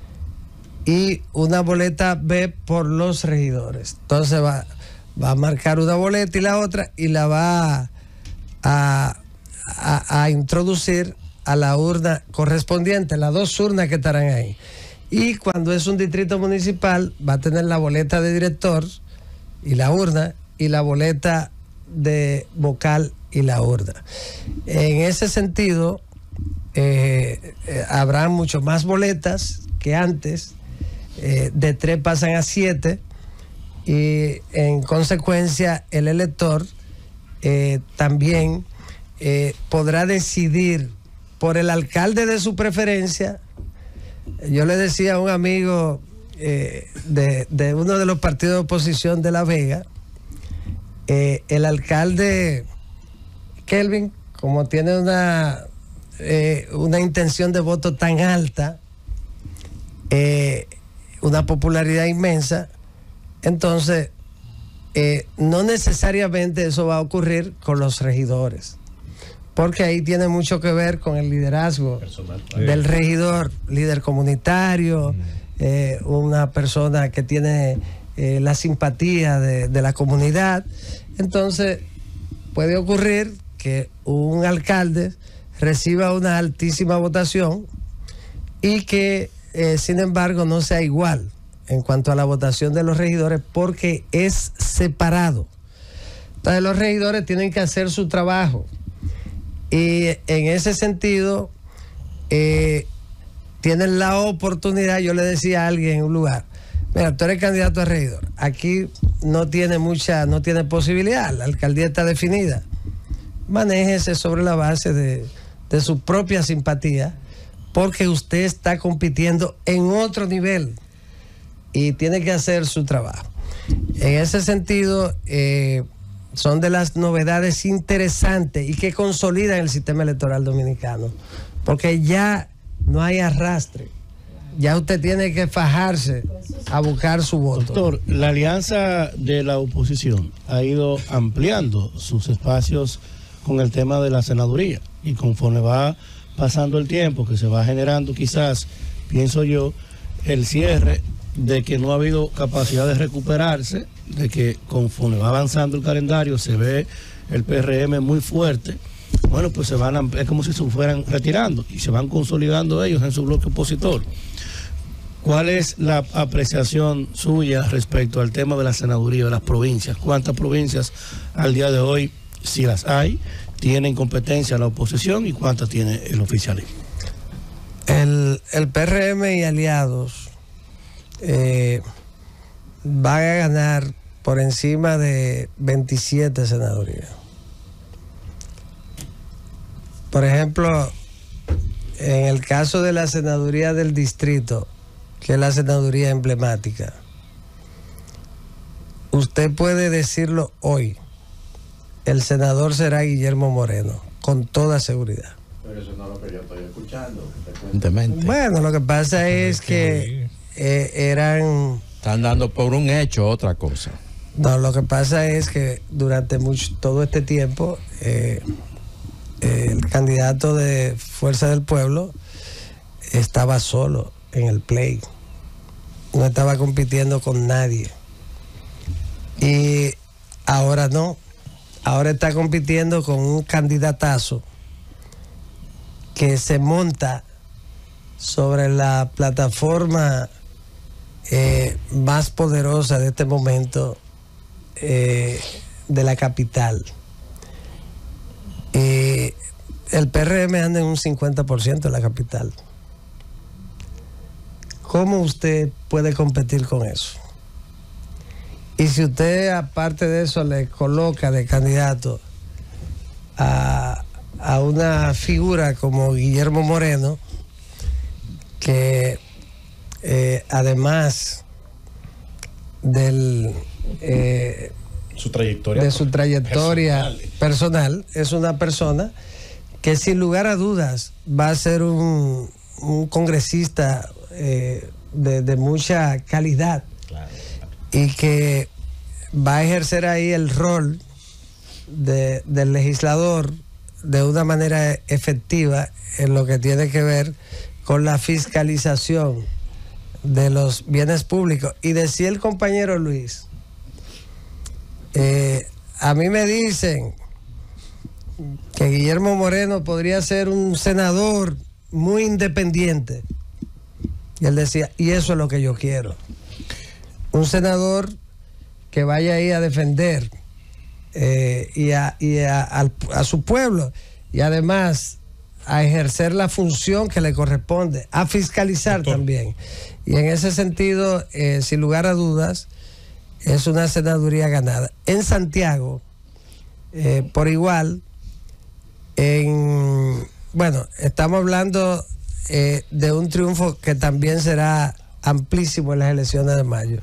y una boleta B por los regidores. Entonces va, va a marcar una boleta y la otra y la va a, a, a introducir a la urna correspondiente, las dos urnas que estarán ahí. Y cuando es un distrito municipal, va a tener la boleta de director y la urna, y la boleta de vocal y la urna. En ese sentido, eh, eh, habrá mucho más boletas que antes, eh, de tres pasan a siete, y en consecuencia el elector eh, también eh, podrá decidir por el alcalde de su preferencia. Yo le decía a un amigo eh, de, de uno de los partidos de oposición de La Vega, eh, el alcalde Kelvin, como tiene una, eh, una intención de voto tan alta, eh, una popularidad inmensa, entonces eh, no necesariamente eso va a ocurrir con los regidores, porque ahí tiene mucho que ver con el liderazgo personal del regidor, líder comunitario, mm. eh, una persona que tiene eh, la simpatía de, de la comunidad. Entonces puede ocurrir que un alcalde reciba una altísima votación y que eh, sin embargo no sea igual en cuanto a la votación de los regidores, porque es separado. Entonces los regidores tienen que hacer su trabajo. Y en ese sentido, eh, tienen la oportunidad. Yo le decía a alguien en un lugar, mira, tú eres candidato a regidor, aquí no tiene mucha, no tiene posibilidad, la alcaldía está definida. Manéjese sobre la base de, de su propia simpatía, porque usted está compitiendo en otro nivel y tiene que hacer su trabajo. En ese sentido, eh, son de las novedades interesantes y que consolidan el sistema electoral dominicano, porque ya no hay arrastre, ya usted tiene que fajarse a buscar su voto. Doctor, la alianza de la oposición ha ido ampliando sus espacios con el tema de la senaduría, y conforme va pasando el tiempo, que se va generando quizás, pienso yo, el cierre de que no ha habido capacidad de recuperarse, de que conforme va avanzando el calendario se ve el P R M muy fuerte, bueno, pues se van a, es como si se fueran retirando y se van consolidando ellos en su bloque opositor. ¿Cuál es la apreciación suya respecto al tema de la senaduría de las provincias? ¿Cuántas provincias al día de hoy, si las hay, tienen competencia la oposición y cuántas tiene el oficialismo? El, el P R M y aliados Eh, van a ganar por encima de veintisiete senadurías. Por ejemplo, en el caso de la senaduría del distrito, que es la senaduría emblemática, usted puede decirlo hoy, el senador será Guillermo Moreno, con toda seguridad. Pero eso no es lo que yo estoy escuchando frecuentemente. Bueno, lo que pasa es que Eh, eran... Están dando por un hecho otra cosa. No, lo que pasa es que durante mucho, todo este tiempo, eh, eh, el candidato de Fuerza del Pueblo estaba solo en el play. No estaba compitiendo con nadie. Y ahora no. Ahora está compitiendo con un candidatazo que se monta sobre la plataforma Eh, más poderosa de este momento, eh, de la capital. Eh, el P R M anda en un cincuenta por ciento en la capital. ¿Cómo usted puede competir con eso? Y si usted, aparte de eso, le coloca de candidato a, a una figura como Guillermo Moreno, que eh, además del eh, su trayectoria de su trayectoria personal. personal, es una persona que sin lugar a dudas va a ser un, un congresista eh, de, de mucha calidad, Claro. y que va a ejercer ahí el rol de, del legislador de una manera efectiva en lo que tiene que ver con la fiscalización de los bienes públicos. Y decía el compañero Luis, eh, a mí me dicen que Guillermo Moreno podría ser un senador muy independiente. Y él decía, y eso es lo que yo quiero. Un senador que vaya ahí a defender eh, y, a, y a, a, a su pueblo, y además a ejercer la función que le corresponde, a fiscalizar Doctor. también. Y en ese sentido, eh, sin lugar a dudas, es una senaduría ganada. En Santiago, eh, por igual, en, bueno, estamos hablando eh, de un triunfo que también será amplísimo en las elecciones de mayo.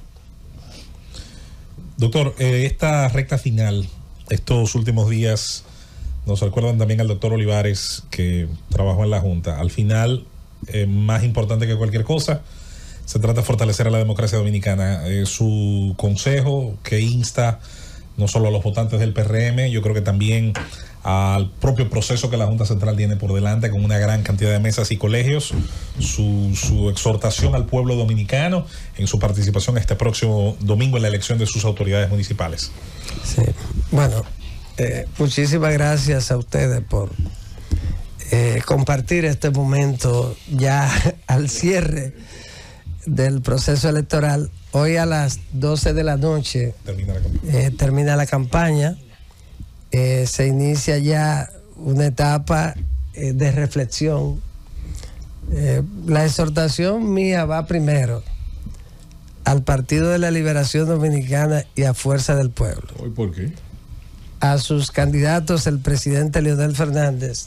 Doctor, eh, esta recta final, estos últimos días, nos recuerdan también al doctor Olivares, que trabajó en la Junta. Al final, eh, más importante que cualquier cosa, se trata de fortalecer a la democracia dominicana. Eh, su consejo que insta no solo a los votantes del P R M, yo creo que también al propio proceso que la Junta Central tiene por delante, con una gran cantidad de mesas y colegios, su, su exhortación al pueblo dominicano en su participación este próximo domingo en la elección de sus autoridades municipales. Sí, bueno, eh, muchísimas gracias a ustedes por eh, compartir este momento ya al cierre del proceso electoral. Hoy a las doce de la noche Termina la campaña. eh, termina la campaña. Eh, se inicia ya una etapa eh, de reflexión. Eh, la exhortación mía va primero al Partido de la Liberación Dominicana y a Fuerza del Pueblo. ¿Hoy por qué? A sus candidatos, el presidente Leonel Fernández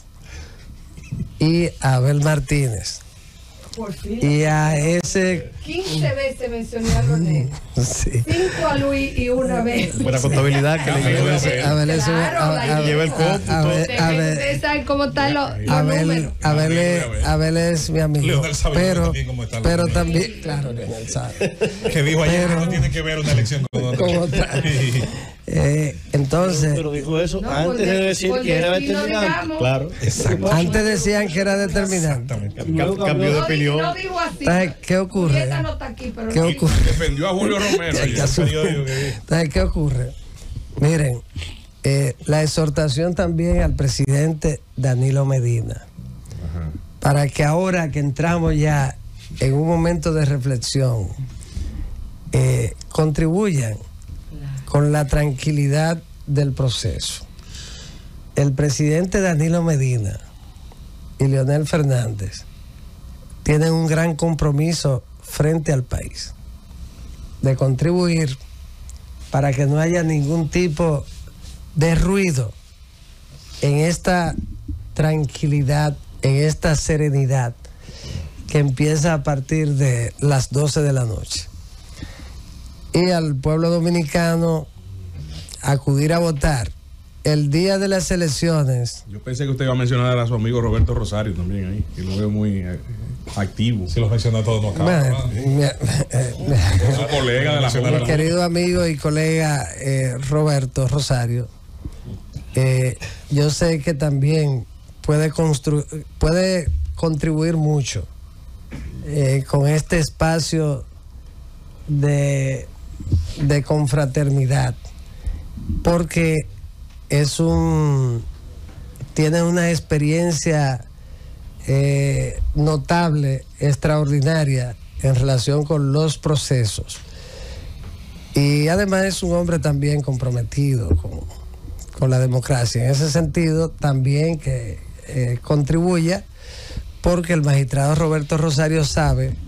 y a Abel Martínez. Por fin. Y a ese... quince veces mencioné a René. Sí. Cinco a Luis y una vez. Buena contabilidad que le lleva ese- Abel es un- Claro, a- la a- lleva el cómputo. a- Abel- Ustedes Abel- ustedes saben cómo están los, los Abel, números. Abel, es, Abel es mi amigo, Leonel sabe pero, también cómo están los pero números. también, claro, Leonel sabe. Que dijo ayer Pero- que no tiene que ver una elección con otra. Con otra. Eh, entonces, Pero dijo eso No, antes por de de- decir por que era destino, determinante. digamos. Claro. Exacto. antes decían que era determinante. Exactamente. Cam- cambio de No, di- opinión. no digo así. Entonces, ¿qué ocurre? Julieta no está aquí, pero ¿Qué no- ocurre? Defendió a Julio Romero ayer. El periódico que vi. Entonces, ¿qué ocurre? Miren, eh, la exhortación también al presidente Danilo Medina, para que ahora que entramos ya en un momento de reflexión, eh, contribuyan con la tranquilidad del proceso. El presidente Danilo Medina y Leonel Fernández tienen un gran compromiso frente al país de contribuir para que no haya ningún tipo de ruido en esta tranquilidad, en esta serenidad que empieza a partir de las doce de la noche. Y al pueblo dominicano acudir a votar el día de las elecciones. Yo pensé que usted iba a mencionar a su amigo Roberto Rosario también ahí, que lo veo muy eh, activo. Si los menciona todos, no acaba. Bueno, mi, eh, Su colega de la mi Junta. querido amigo y colega eh, Roberto Rosario, eh, yo sé que también puede, constru- puede contribuir mucho eh, con este espacio de, de confraternidad, porque es un tiene una experiencia eh, notable, extraordinaria en relación con los procesos, y además es un hombre también comprometido con, con la democracia. En ese sentido también que eh, contribuya, porque el magistrado Roberto Rosario sabe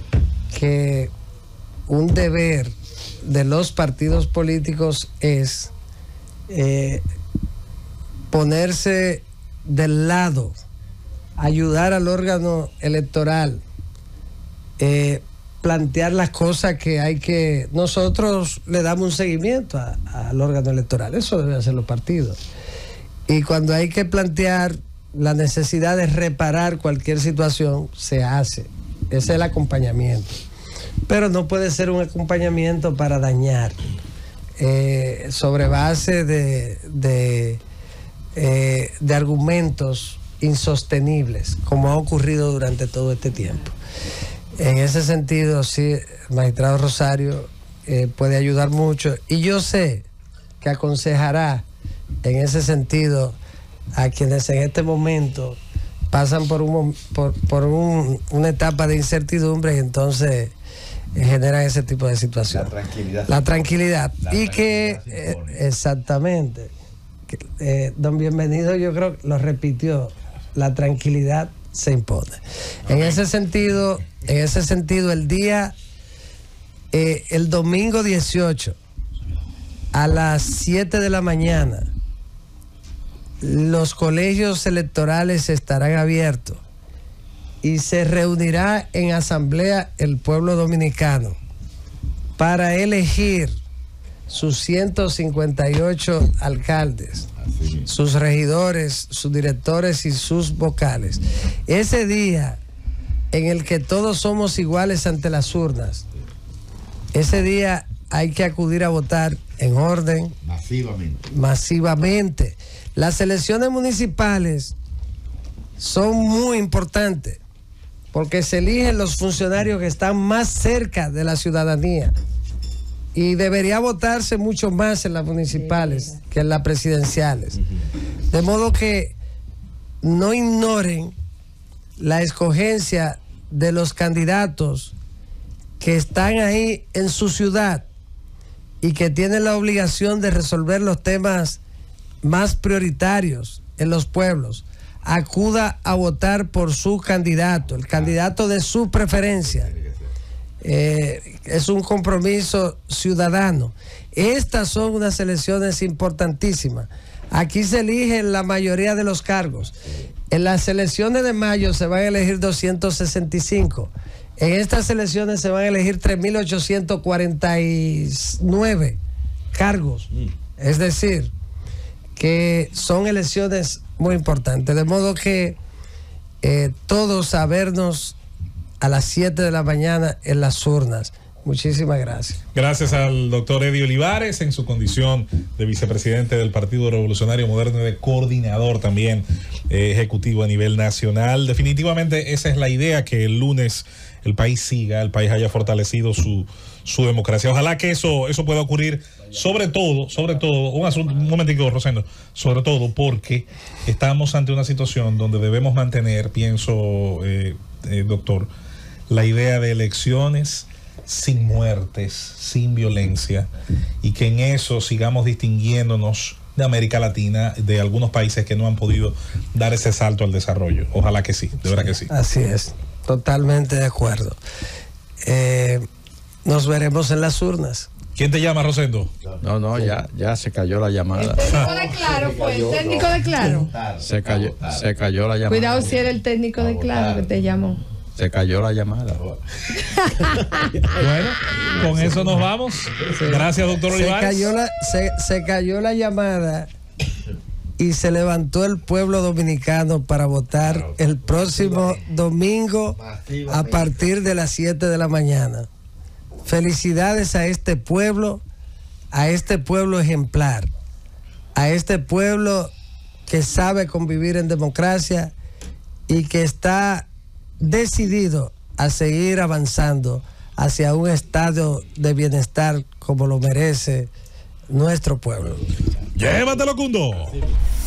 que un deber de los partidos políticos es eh, ponerse del lado, ayudar al órgano electoral, eh, plantear las cosas que hay que... Nosotros le damos un seguimiento a, al órgano electoral, eso deben hacer los partidos. Y cuando hay que plantear la necesidad de reparar cualquier situación, se hace. Ese es el acompañamiento. Pero no puede ser un acompañamiento para dañar, eh, sobre base de, de, eh, de argumentos insostenibles, como ha ocurrido durante todo este tiempo. En ese sentido, sí, el magistrado Rosario eh, puede ayudar mucho, y yo sé que aconsejará en ese sentido a quienes en este momento pasan por, un, por, por un, una etapa de incertidumbre y entonces eh, generan ese tipo de situaciones. La tranquilidad. La tranquilidad. La y tranquilidad que, eh, exactamente, que, eh, don Bienvenido yo creo que lo repitió, la tranquilidad se impone. En ese sentido, en ese sentido, el día, eh, el domingo dieciocho, a las siete de la mañana, los colegios electorales estarán abiertos y se reunirá en asamblea el pueblo dominicano para elegir sus ciento cincuenta y ocho alcaldes, sus regidores, sus directores y sus vocales. Ese día en el que todos somos iguales ante las urnas, ese día hay que acudir a votar en orden, Masivamente. masivamente. Las elecciones municipales son muy importantes porque se eligen los funcionarios que están más cerca de la ciudadanía, y debería votarse mucho más en las municipales que en las presidenciales. De modo que no ignoren la escogencia de los candidatos que están ahí en su ciudad y que tienen la obligación de resolver los temas más prioritarios en los pueblos. Acuda a votar por su candidato, el candidato de su preferencia. Eh, es un compromiso ciudadano. Estas son unas elecciones importantísimas. Aquí se eligen la mayoría de los cargos. En las elecciones de mayo se van a elegir doscientos sesenta y cinco. En estas elecciones se van a elegir tres mil ochocientos cuarenta y nueve cargos. Es decir, que son elecciones muy importantes. De modo que eh, todos a vernos a las siete de la mañana en las urnas. Muchísimas gracias. Gracias al doctor Eddie Olivares en su condición de vicepresidente del Partido Revolucionario Moderno y de coordinador también eh, ejecutivo a nivel nacional. Definitivamente esa es la idea, que el lunes el país siga, el país haya fortalecido su, su democracia. Ojalá que eso, eso pueda ocurrir, sobre todo, sobre todo, un asunto, un momentico, Rosendo, sobre todo porque estamos ante una situación donde debemos mantener, pienso, eh, eh, doctor, la idea de elecciones sin muertes, sin violencia, y que en eso sigamos distinguiéndonos de América Latina, de algunos países que no han podido dar ese salto al desarrollo. Ojalá que sí, de verdad que sí. Así es, totalmente de acuerdo. Eh, nos veremos en las urnas. ¿Quién te llama, Rosendo? No, no, ya, ya se cayó la llamada. El técnico de Claro, pues, el técnico de Claro. Se cayó, se cayó la llamada. Cuidado si era el técnico de Claro que te llamó. Se cayó la llamada. Bueno, con eso nos vamos. Gracias, doctor Se Olivares. cayó la, se, se cayó la llamada y se levantó el pueblo dominicano para votar el próximo domingo a partir de las siete de la mañana. Felicidades a este pueblo, a este pueblo ejemplar, a este pueblo que sabe convivir en democracia y que está decidido a seguir avanzando hacia un estado de bienestar como lo merece nuestro pueblo. Llévatelo, Cundo.